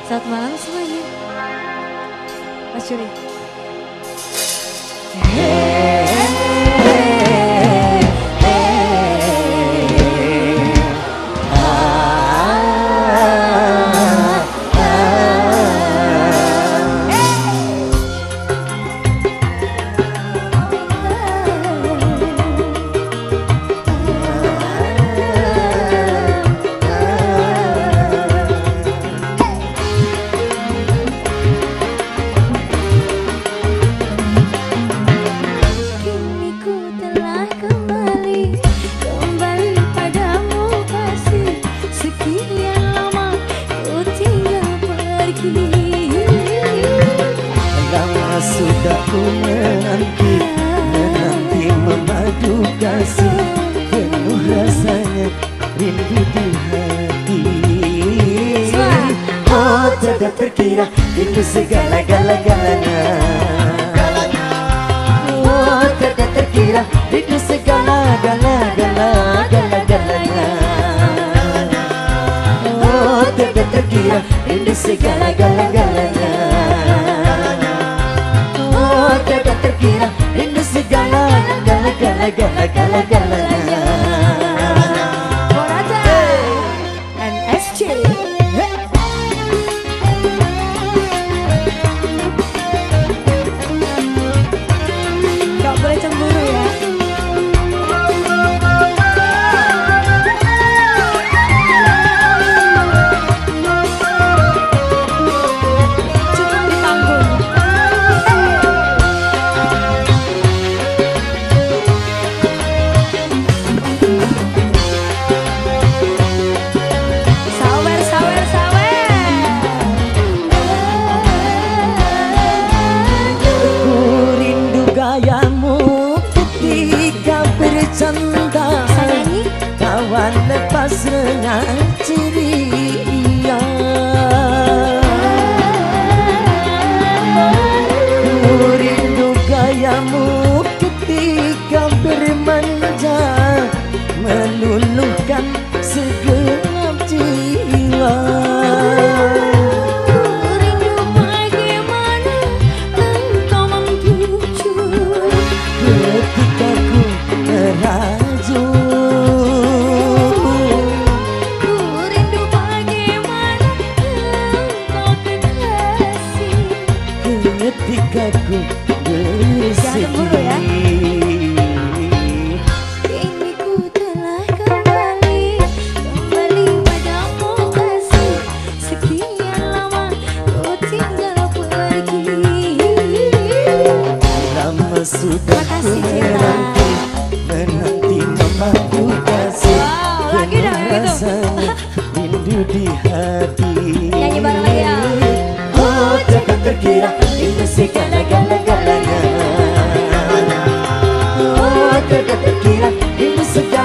Selamat malam semuanya. Mas Juri. Sudah ku menanti memadu kasih, penuh rasanya rindu di hati. Oh tidak terkira itu segala-galanya. Oh tidak terkira itu segala-galanya. Oh tidak terkira itu segala-galanya. Tidak terkira ini segala-galanya. Morata NSC. Gak boleh cemburu ya. Kawan lepas dengan ceria, ku rindu gayamu ketika bermanja, meluluhkan segenap jiwa. Ketika ku terhajur, ketika ku bersedih, kini ku telah kembali padamu kasih. Sekian lama ku tinggal pergi. lama sudah ku menanti memadu kasih, penuh rasanya rindu di hati. Nyanyi bareng lagi ya. Oh tidak terkira itu segala-galanya. Oh tidak terkira itu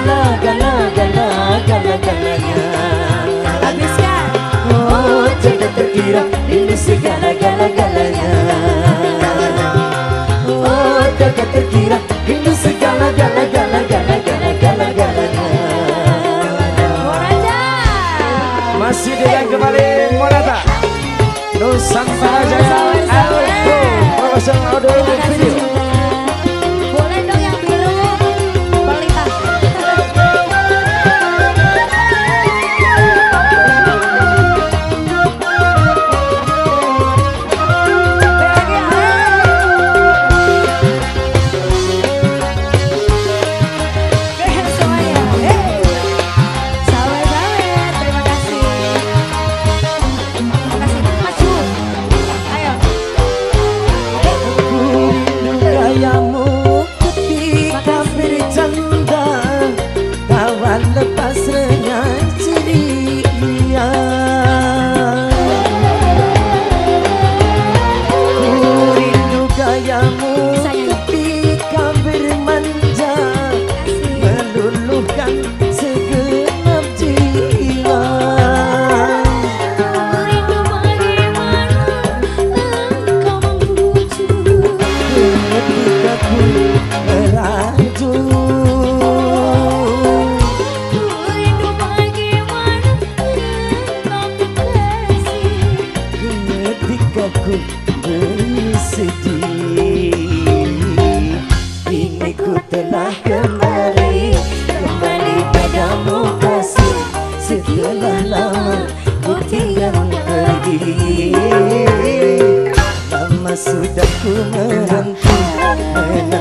segala-galanya. Habiskan. Oh tidak terkira itu segala-galanya. Oh tidak terkira itu segala-galanya. Masih dengan kembali Morata Nusantara Jaya Audio Profesional Audio Video. Boleh dong yang biru Balita. Semuanya. Sawer-sawer, terima kasih. Terima kasih Mas Jul. Ayo. bersedih. Kini ku telah kembali padamu kasih. Setelah lama ku tinggal pergi. Lama sudah ku menanti